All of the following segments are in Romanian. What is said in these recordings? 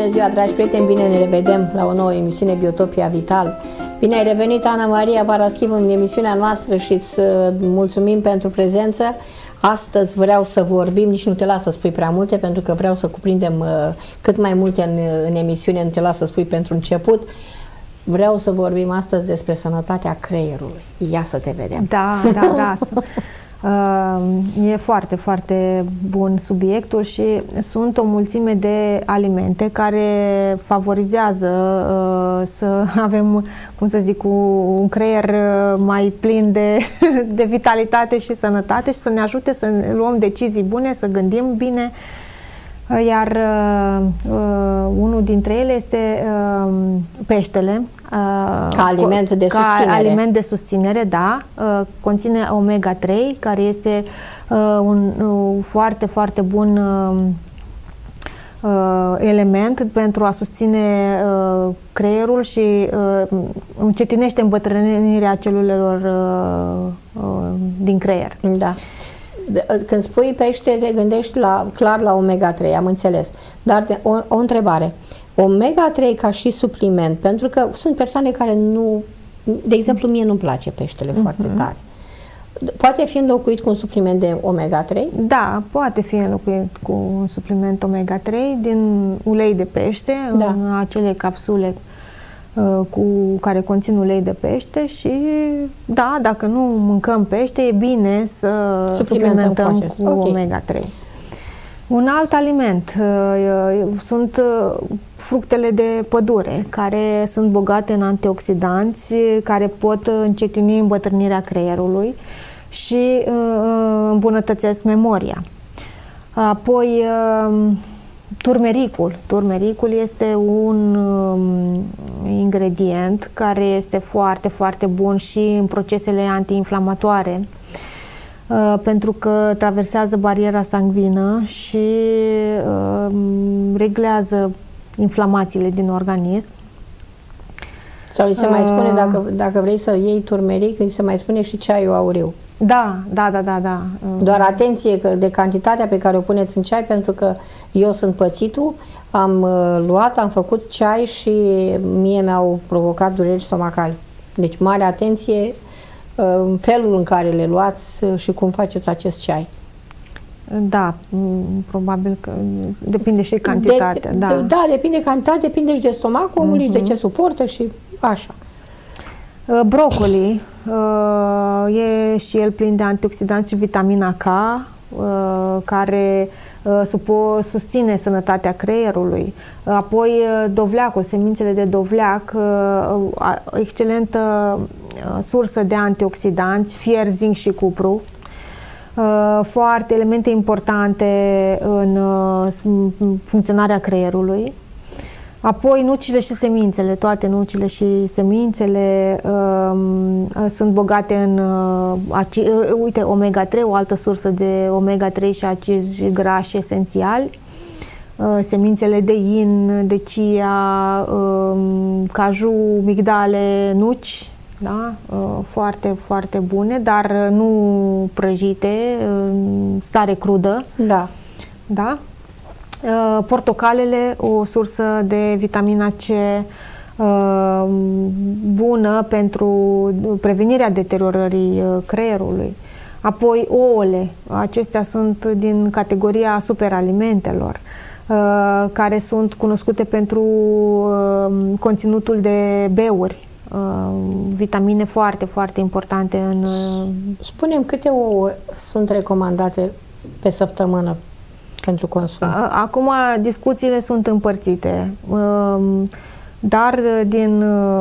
Bună ziua, dragi prieteni, bine ne revedem la o nouă emisiune Biotopia Vital. Bine ai revenit, Ana Maria Paraschiv, în emisiunea noastră și îți mulțumim pentru prezență. Astăzi vreau să vorbim, nici nu te las să spui prea multe, pentru că vreau să cuprindem cât mai multe în emisiune, nu te las să spui pentru început. Vreau să vorbim astăzi despre sănătatea creierului. Ia să te vedem. Da. E foarte, foarte bun subiectul și sunt o mulțime de alimente care favorizează să avem, cum să zic, un creier mai plin de vitalitate și sănătate și să ne ajute să luăm decizii bune, să gândim bine. Iar unul dintre ele este peștele. Ca aliment de susținere. Ca aliment de susținere, da. Conține omega-3, care este un foarte, foarte bun element pentru a susține creierul și încetinește îmbătrânirea celulelor din creier. Da. Când spui pește, te gândești clar la omega-3, am înțeles. Dar o întrebare. Omega-3 ca și supliment, pentru că sunt persoane care nu... De exemplu, mie nu-mi place peștele foarte tare. Poate fi înlocuit cu un supliment de omega-3? Da, poate fi înlocuit cu un supliment omega-3 din ulei de pește, în acele capsule care conțin ulei de pește și da, dacă nu mâncăm pește, e bine să suplimentăm cu omega-3. Un alt aliment sunt fructele de pădure, care sunt bogate în antioxidanți, care pot încetini îmbătrânirea creierului și îmbunătățesc memoria. Apoi turmericul. Turmericul este un ingredient care este foarte, foarte bun și în procesele antiinflamatoare, pentru că traversează bariera sanguină și reglează inflamațiile din organism. Sau îi se mai spune, dacă vrei să iei turmeric, îi se mai spune și ceaiul auriu. Da. Doar atenție de cantitatea pe care o puneți în ceai, pentru că eu sunt pățitul, am făcut ceai și mie mi-au provocat dureri stomacale. Deci mare atenție în felul în care le luați și cum faceți acest ceai. Da, probabil că depinde și cantitatea. Da, depinde de cantitate, depinde și de stomacul omului, și de ce suportă și așa. Brocoli e și el plin de antioxidanți și vitamina K, care susține sănătatea creierului. Apoi dovleacul, semințele de dovleac, excelentă sursă de antioxidanți, fier, zinc și cupru. Foarte elemente importante în funcționarea creierului. Apoi nucile și semințele, toate nucile și semințele sunt bogate în uite, omega-3, o altă sursă de omega-3 și acizi grași esențiali. Semințele de yin, de chia, caju, migdale, nuci, da? Foarte, foarte bune, dar nu prăjite, în stare crudă. Da? Portocalele, o sursă de vitamina C bună pentru prevenirea deteriorării creierului. Apoi ouăle, acestea sunt din categoria superalimentelor, care sunt cunoscute pentru conținutul de B-uri, vitamine foarte, foarte importante în... Spune-mi, câte ouă sunt recomandate pe săptămână pentru consum? Acum discuțiile sunt împărțite, dar din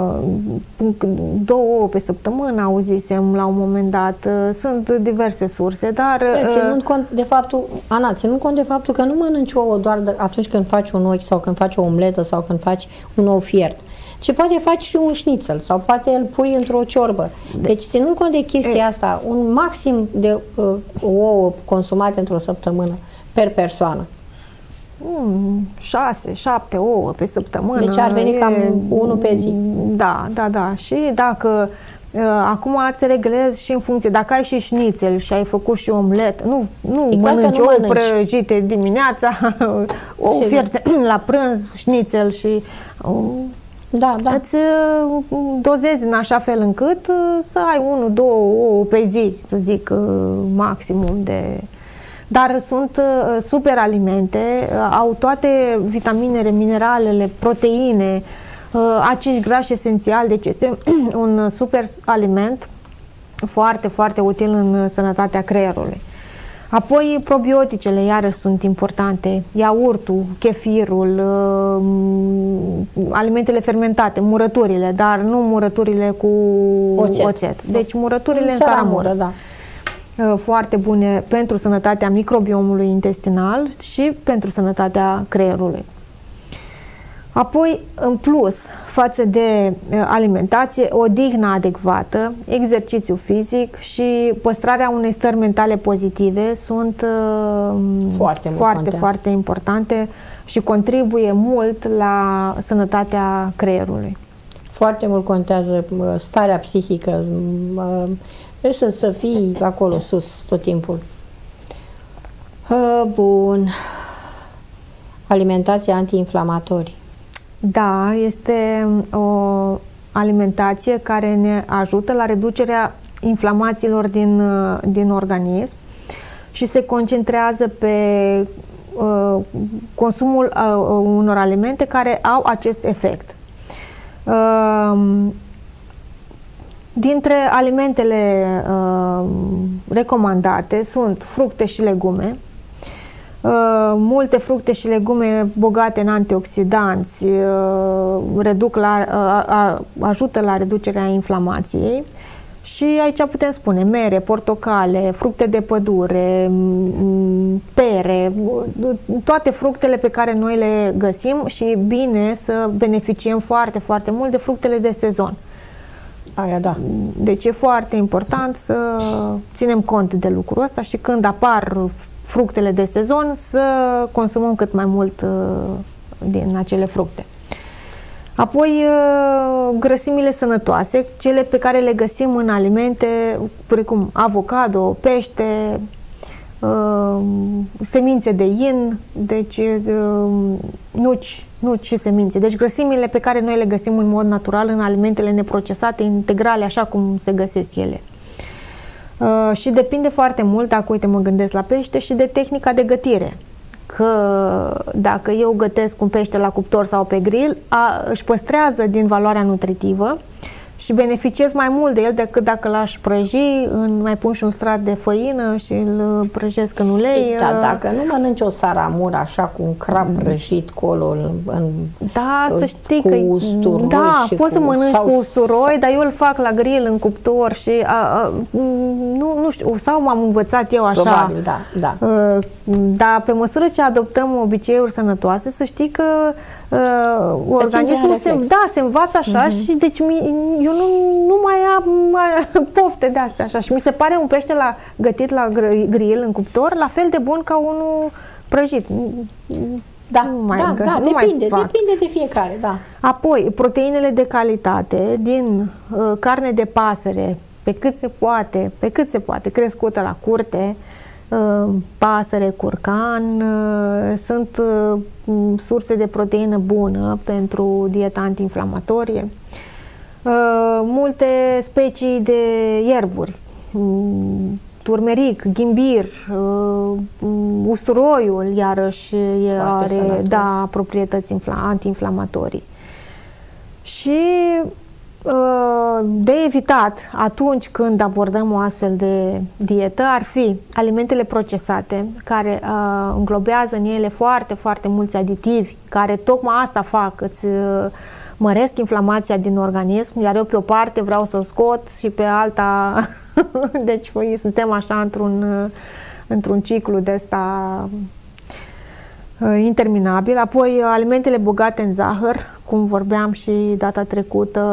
2 ouă pe săptămână, auzisem la un moment dat, sunt diverse surse, dar... Ținând cont de faptul, Ana, ținând cont de faptul că nu mănânci ouă doar atunci când faci un ochi sau când faci o omletă sau când faci un ou fiert, ci poate faci și un șnițel sau poate îl pui într-o ciorbă. Deci, ținând cont de chestia asta, un maxim de ouă consumate într-o săptămână per persoană. 6-7 ouă pe săptămână. Deci ar veni cam 1 pe zi. Da. Și dacă Acum îți reglezi și în funcție, dacă ai și șnițel și ai făcut și omlet, nu mănânci ou prăjite dimineața, ou fierte la prânz, șnițel și îți dozezi în așa fel încât să ai 1-2 ouă pe zi, să zic, maximum de... Dar sunt super alimente, au toate vitaminele, mineralele, proteine, acizi grași esențiali, deci este un super aliment foarte, foarte util în sănătatea creierului. Apoi probioticele iarăși sunt importante, iaurtul, chefirul, alimentele fermentate, murăturile, dar nu murăturile cu oțet. Deci murăturile în saramură. Da. Foarte bune pentru sănătatea microbiomului intestinal și pentru sănătatea creierului. Apoi, în plus, față de alimentație, odihnă adecvată, exercițiu fizic și păstrarea unei stări mentale pozitive sunt foarte importante și contribuie mult la sănătatea creierului. Foarte mult contează starea psihică, trebuie să fii acolo sus tot timpul. Bun. Alimentația antiinflamatorie. Da, este o alimentație care ne ajută la reducerea inflamațiilor din organism și se concentrează pe consumul unor alimente care au acest efect. Dintre alimentele recomandate sunt fructe și legume. Multe fructe și legume bogate în antioxidanți ajută la reducerea inflamației și aici putem spune mere, portocale, fructe de pădure, pere, toate fructele pe care noi le găsim și e bine să beneficiem foarte, foarte mult de fructele de sezon. Da. Deci e foarte important să ținem cont de lucrul ăsta și când apar fructele de sezon să consumăm cât mai mult din acele fructe. Apoi grăsimile sănătoase, cele pe care le găsim în alimente precum avocado, pește, semințe de yin, deci nuci și semințe. Deci grăsimile pe care noi le găsim în mod natural în alimentele neprocesate, integrale, așa cum se găsesc ele. Și depinde foarte mult, dacă uite mă gândesc la pește, și de tehnica de gătire. Că dacă eu gătesc un pește la cuptor sau pe grill, își păstrează din valoarea nutritivă și beneficiez mai mult de el decât dacă l-aș prăji, mai pun și un strat de făină și îl prăjesc în ulei. Da, dacă nu mănânci o saramură așa cu un crab prăjit colo să știi că usturoi, da, poți să mănânci cu usturoi, dar eu îl fac la grill în cuptor și nu știu, sau m-am învățat eu așa. Probabil, da. Dar pe măsură ce adoptăm obiceiuri sănătoase, să știi că organismul se învață așa și deci eu nu mai am pofte de astea așa și mi se pare un pește gătit la grill în cuptor la fel de bun ca unul prăjit. Depinde de fiecare, da. Apoi, proteinele de calitate din carne de pasăre, pe cât se poate, crescută la curte, pasăre, curcan, sunt surse de proteină bună pentru dieta antiinflamatorie. Multe specii de ierburi, turmeric, ghimbir, usturoiul iarăși are proprietăți antiinflamatorii. Și de evitat atunci când abordăm o astfel de dietă ar fi alimentele procesate, care înglobează în ele foarte, foarte mulți aditivi, care tocmai asta fac, îți măresc inflamația din organism, iar eu pe o parte vreau să-l scot și pe alta deci suntem așa într-un ciclu de ăsta interminabil. Apoi alimentele bogate în zahăr, cum vorbeam și data trecută,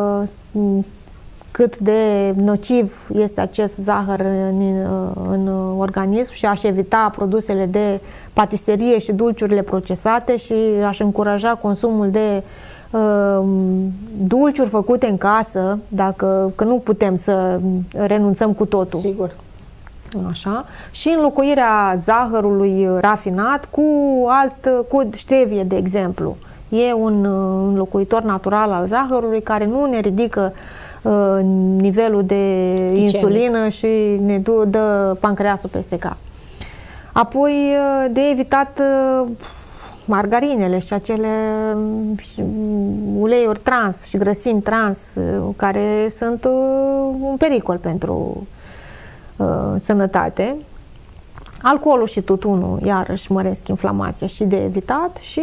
cât de nociv este acest zahăr în organism și aș evita produsele de patiserie și dulciurile procesate și aș încuraja consumul de dulciuri făcute în casă, că nu putem să renunțăm cu totul. Sigur. Așa. Și înlocuirea zahărului rafinat cu stevie, de exemplu. E un înlocuitor natural al zahărului care nu ne ridică nivelul de insulină și ne dă pancreasul peste cap. Apoi de evitat margarinele și acele uleiuri trans și grăsimi trans care sunt un pericol pentru sănătate. Alcoolul și tutunul iarăși măresc inflamația și de evitat și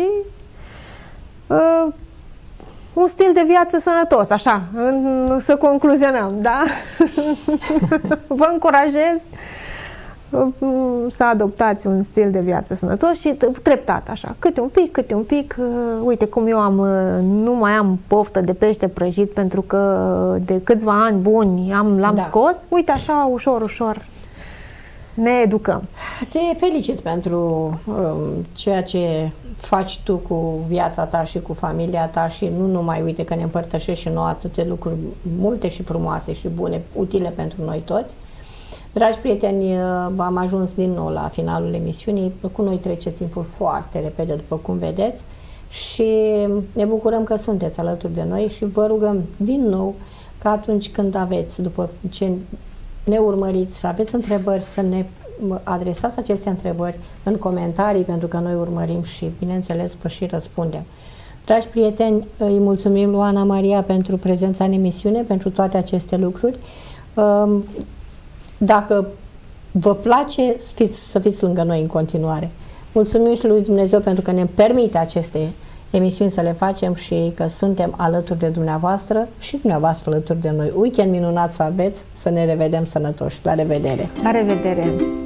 un stil de viață sănătos, așa, să concluzionăm, da? Vă încurajez să adoptați un stil de viață sănătos și treptat, așa, câte un pic, uite cum eu nu mai am poftă de pește prăjit pentru că de câțiva ani buni l-am scos, uite așa, ușor, ușor ne educăm. Te felicit pentru ceea ce faci tu cu viața ta și cu familia ta și nu numai, uite că ne împărtășești și nouă atâtea lucruri multe și frumoase și bune, utile pentru noi toți. Dragi prieteni, am ajuns din nou la finalul emisiunii. Cu noi trece timpul foarte repede, după cum vedeți, și ne bucurăm că sunteți alături de noi și vă rugăm din nou că atunci când aveți, după ce ne urmăriți, să aveți întrebări, să ne adresați aceste întrebări în comentarii, pentru că noi urmărim și, bineînțeles, vă și răspundem. Dragi prieteni, îi mulțumim lui Ana Maria pentru prezența în emisiune, pentru toate aceste lucruri. Dacă vă place, să fiți lângă noi în continuare. Mulțumim și lui Dumnezeu pentru că ne permite aceste emisiuni să le facem și că suntem alături de dumneavoastră și dumneavoastră alături de noi. Weekend minunat să aveți, să ne revedem sănătoși. La revedere! La revedere!